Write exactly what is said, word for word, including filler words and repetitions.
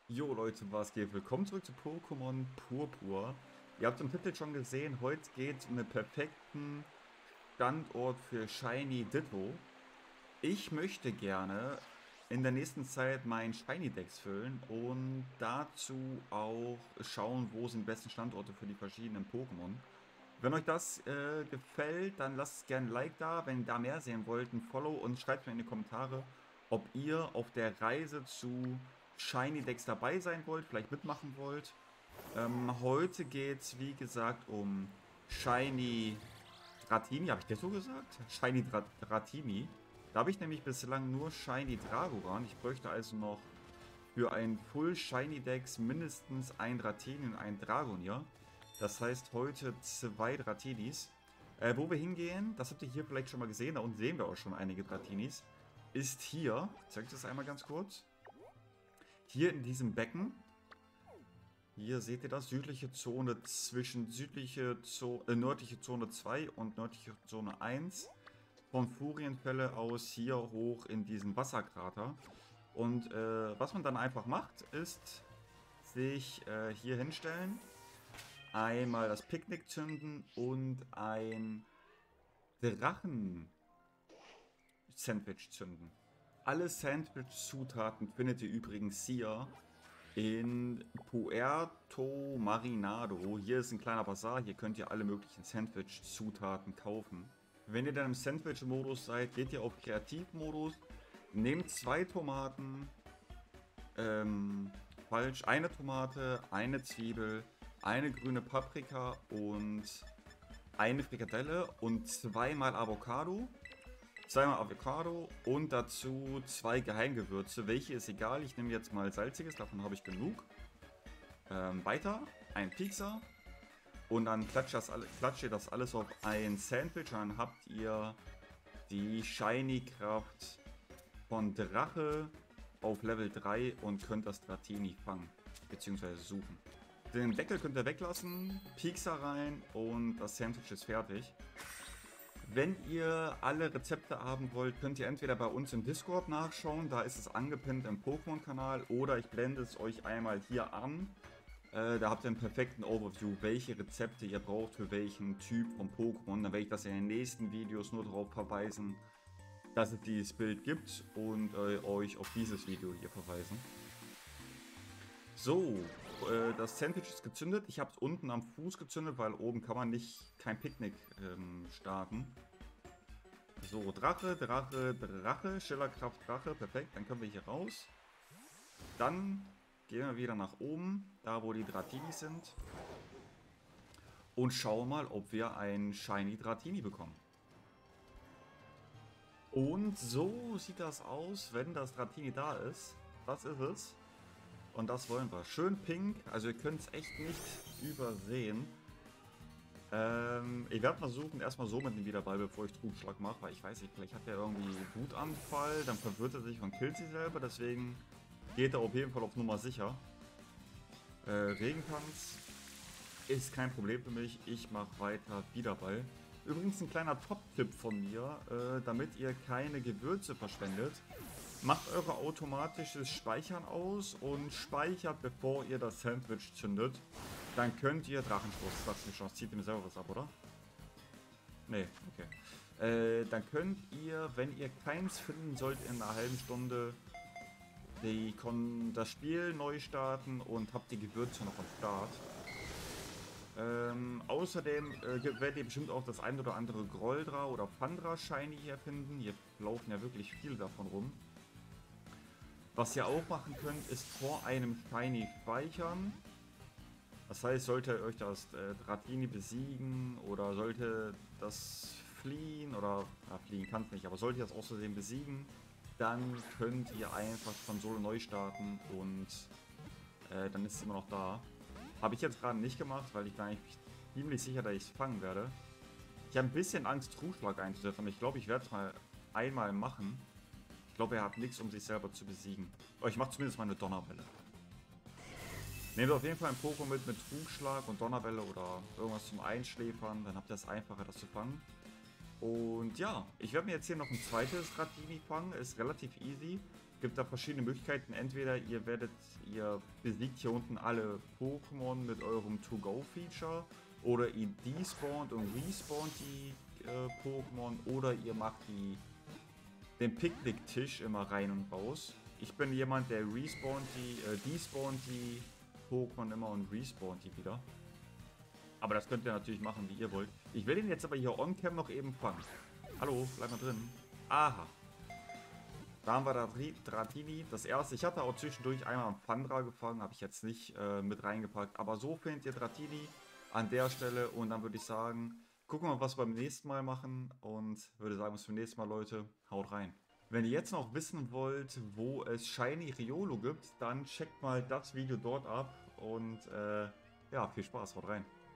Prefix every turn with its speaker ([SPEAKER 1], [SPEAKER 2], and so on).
[SPEAKER 1] Jo Leute, was geht? Willkommen zurück zu Pokémon Purpur. Ihr habt im Titel schon gesehen, heute geht es um den perfekten Standort für Shiny Ditto. Ich möchte gerne in der nächsten Zeit meinen Shiny Dex füllen und dazu auch schauen, wo sind die besten Standorte für die verschiedenen Pokémon. Wenn euch das äh, gefällt, dann lasst gerne ein Like da. Wenn ihr da mehr sehen wollt, ein Follow und schreibt mir in die Kommentare, ob ihr auf der Reise zu Shiny Dex dabei sein wollt, vielleicht mitmachen wollt. Ähm, heute geht es, wie gesagt, um Shiny Dratini. Habe ich das so gesagt? Shiny Dra Dratini. Da habe ich nämlich bislang nur Shiny Dragoran. Ich bräuchte also noch für ein Full Shiny Dex mindestens ein Dratini und ein Dragonier. Das heißt heute zwei Dratinis. Äh, wo wir hingehen, das habt ihr hier vielleicht schon mal gesehen, da unten sehen wir auch schon einige Dratinis, ist hier, ich zeige das einmal ganz kurz, hier in diesem Becken. Hier seht ihr das, südliche Zone zwischen südliche Zo äh, nördliche Zone zwei und nördliche Zone eins. Von Furienfälle aus hier hoch in diesen Wasserkrater. Und äh, was man dann einfach macht, ist sich äh, hier hinstellen, einmal das Picknick zünden und ein Drachen-Sandwich zünden. Alle Sandwich-Zutaten findet ihr übrigens hier in Puerto Marinado. Hier ist ein kleiner Bazar, hier könnt ihr alle möglichen Sandwich-Zutaten kaufen. Wenn ihr dann im Sandwich-Modus seid, geht ihr auf Kreativmodus, nehmt zwei Tomaten, ähm, falsch, eine Tomate, eine Zwiebel, eine grüne Paprika und eine Frikadelle und zweimal Avocado. Zweimal Avocado und dazu zwei Geheimgewürze. Welche ist egal, ich nehme jetzt mal salziges, davon habe ich genug. Ähm, weiter, ein Piekser. Und dann klatscht, das, klatscht ihr das alles auf ein Sandwich. Und dann habt ihr die Shiny-Kraft von Drache auf Level drei und könnt das Dratini fangen, beziehungsweise suchen. Den Deckel könnt ihr weglassen, Piekser rein und das Sandwich ist fertig. Wenn ihr alle Rezepte haben wollt, könnt ihr entweder bei uns im Discord nachschauen, da ist es angepinnt im Pokémon-Kanal, oder ich blende es euch einmal hier an. Äh, da habt ihr einen perfekten Overview, welche Rezepte ihr braucht für welchen Typ von Pokémon. Dann werde ich das in den nächsten Videos nur darauf verweisen, dass es dieses Bild gibt und äh, euch auf dieses Video hier verweisen. So, äh, das Sandwich ist gezündet. Ich habe es unten am Fuß gezündet, weil oben kann man nicht kein Picknick ähm, starten. So, Drache, Drache, Drache, Schillerkraft, Drache, perfekt. Dann können wir hier raus. Dann gehen wir wieder nach oben, da wo die Dratini sind. Und schauen mal, ob wir ein Shiny Dratini bekommen. Und so sieht das aus, wenn das Dratini da ist. Das ist es. Und das wollen wir. Schön pink, also ihr könnt es echt nicht übersehen. Ähm, ich werde versuchen, erstmal so mit ihm wieder bei, bevor ich Trugschlag mache, weil ich weiß nicht, vielleicht hat er irgendwie Wutanfall, dann verwirrt er sich und killt sich selber, deswegen geht er auf jeden Fall auf Nummer sicher. Äh, Regentanz ist kein Problem für mich, ich mache weiter Wiederball. Übrigens ein kleiner Top-Tipp von mir, äh, damit ihr keine Gewürze verschwendet. Macht eure automatisches Speichern aus und speichert, bevor ihr das Sandwich zündet. Dann könnt ihr Drachenstoß, das ist schon, zieht ihm selber was ab, oder? Nee, okay. Äh, dann könnt ihr, wenn ihr keins finden sollt in einer halben Stunde, die das Spiel neu starten und habt die Gewürze noch am Start. Ähm, außerdem äh, werdet ihr bestimmt auch das ein oder andere Groldra oder Phandra Shiny hier finden. Hier laufen ja wirklich viele davon rum. Was ihr auch machen könnt, ist vor einem Shiny speichern. Das heißt, sollte euch das äh, Dratini besiegen oder sollte das fliehen oder ja, fliehen kann es nicht, aber sollte ihr das aus Versehen besiegen, dann könnt ihr einfach Konsole neu starten und äh, dann ist es immer noch da. Habe ich jetzt gerade nicht gemacht, weil ich bin eigentlich ziemlich sicher, dass ich es fangen werde. Ich habe ein bisschen Angst, Trugschlag einzusetzen, aber ich glaube, ich werde es mal einmal machen. Ich glaube, er hat nichts, um sich selber zu besiegen. Aber ich mache zumindest mal eine Donnerwelle. Nehmt auf jeden Fall ein Pokémon mit mit Trugschlag und Donnerwelle oder irgendwas zum Einschläfern, dann habt ihr es einfacher, das zu fangen. Und ja, ich werde mir jetzt hier noch ein zweites Dratini fangen, ist relativ easy. gibt da verschiedene Möglichkeiten. Entweder ihr werdet, ihr besiegt hier unten alle Pokémon mit eurem To-Go-Feature oder ihr despawnt und respawnt die äh, Pokémon oder ihr macht die, den Picknicktisch immer rein und raus. Ich bin jemand, der respawnt die, äh, despawnt die Pokémon immer und respawnt die wieder. Aber das könnt ihr natürlich machen, wie ihr wollt. Ich will ihn jetzt aber hier on-cam noch eben fangen. Hallo, bleib mal drin. Aha. Da haben wir da Dratini. Das erste, ich hatte auch zwischendurch einmal einen Phandra gefangen, habe ich jetzt nicht äh, mit reingepackt. Aber so findet ihr Dratini an der Stelle. Und dann würde ich sagen, gucken wir mal, was wir beim nächsten Mal machen. Und würde sagen, bis zum nächsten Mal, Leute. Haut rein. Wenn ihr jetzt noch wissen wollt, wo es Shiny Riolo gibt, dann checkt mal das Video dort ab. Und äh, ja, viel Spaß, haut rein.